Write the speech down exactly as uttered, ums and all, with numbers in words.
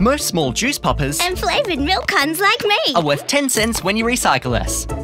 Most small juice poppers and flavoured milk cans like me are worth ten cents when you recycle us.